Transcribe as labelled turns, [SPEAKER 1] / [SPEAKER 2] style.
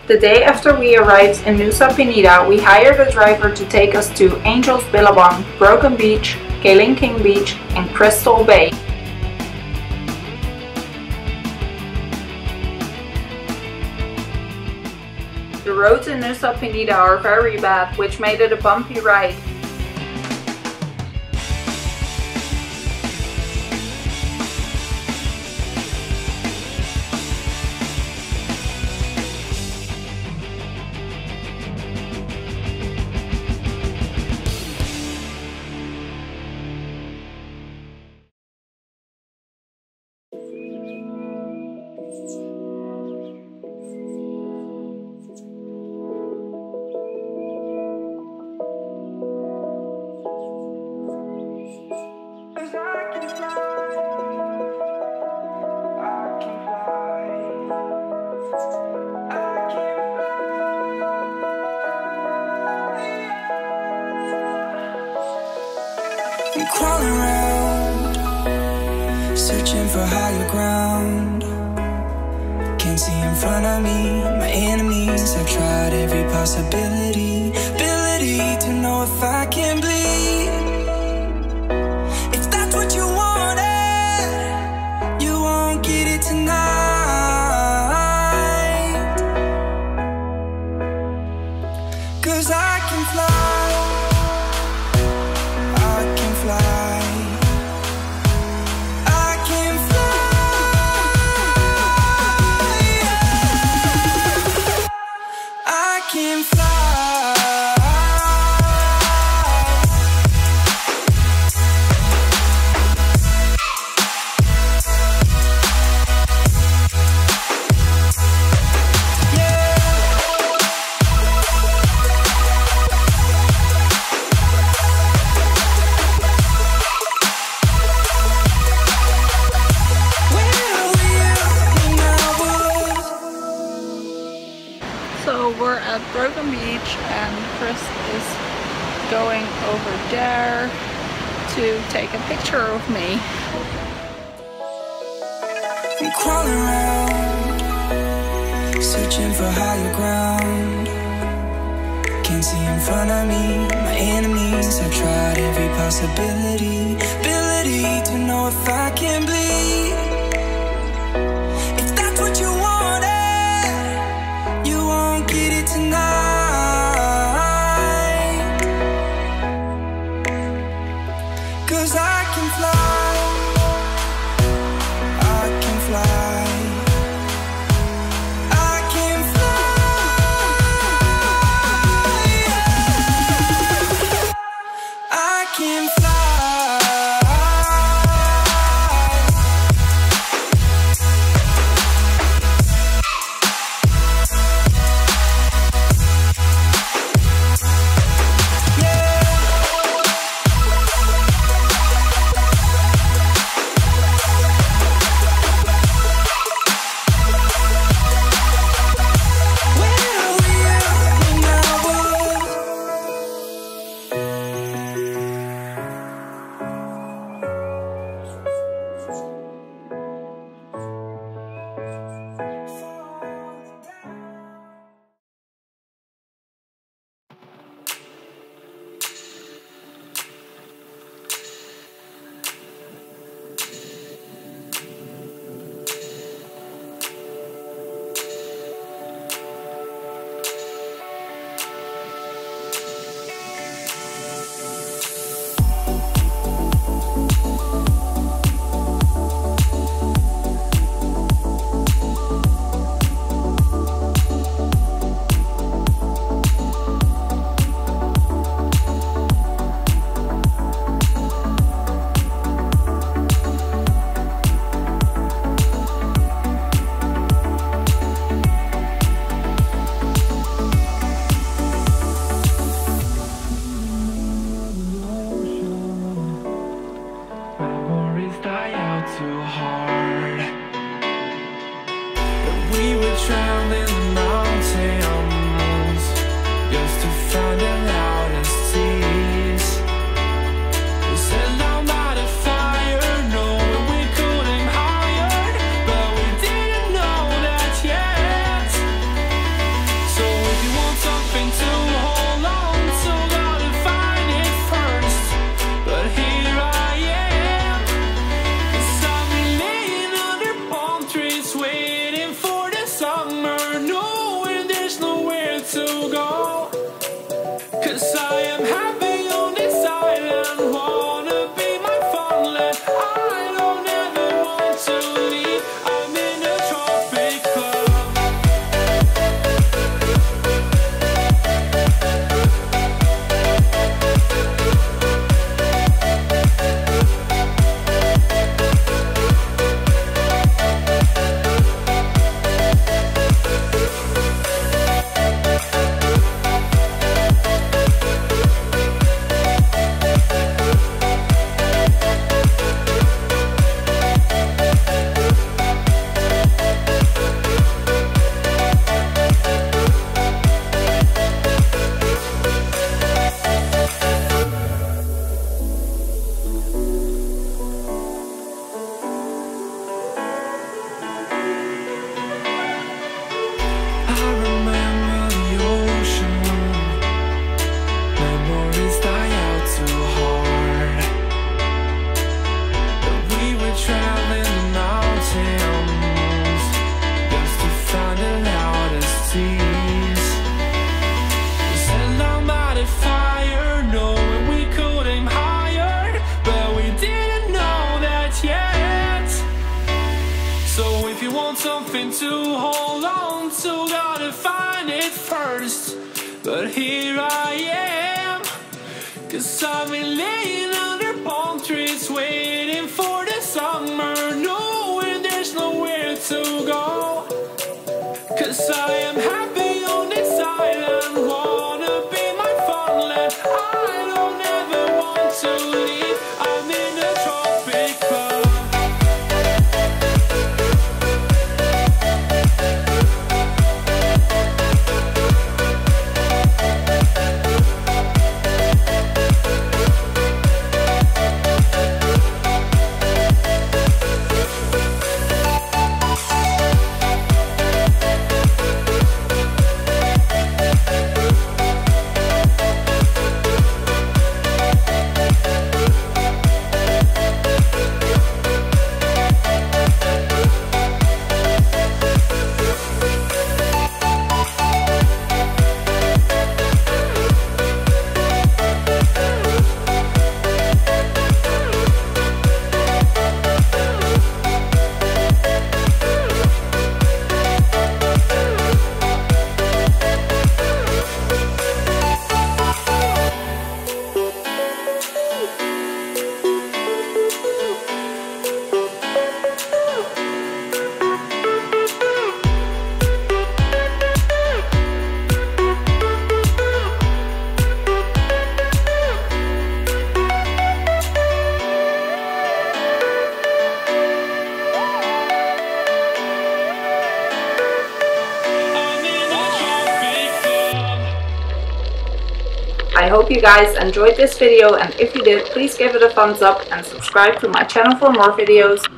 [SPEAKER 1] The day after we arrived in Nusa Penida, we hired a driver to take us to Angels Billabong, Broken Beach, Kaling King Beach and Crystal Bay. The roads in Nusa Penida are very bad, which made it a bumpy ride.
[SPEAKER 2] I'm crawling around, searching for higher ground. Can't see in front of me, my enemies. I've tried every possibility, ability to know if I can bleed. If that's what you wanted, you won't get it tonight. 'Cause I can fly.
[SPEAKER 1] So we're at Broken Beach and Chris is going over there to take a picture of me.
[SPEAKER 2] I'm crawling around, searching for higher ground. Can't see in front of me, my enemies. I've tried every possibility, ability to know if I can bleed. If that's what you wanted, you won't get it tonight. 'Cause I can fly, I can fly, I can fly, I can fly. to hold on to, gotta find it first. But here I am, 'cause I've been laying under palm trees, waiting for the summer, knowing there's nowhere to go. 'Cause I am happy on this island, wanna be my farmland. I don't ever want to leave, I'm in a tropic club.
[SPEAKER 1] I hope you guys enjoyed this video, and if you did, please give it a thumbs up and subscribe to my channel for more videos.